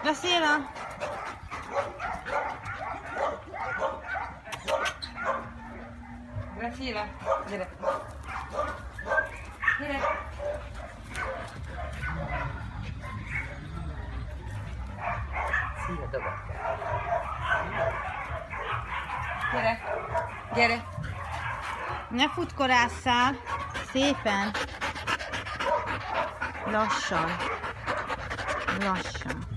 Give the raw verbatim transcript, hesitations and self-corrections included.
Graciela! Graciela, gyere! Gyere! Szia, dobok. Gyere! Gyere! Ne futkorásszál! Szépen! Lassan! Lassan!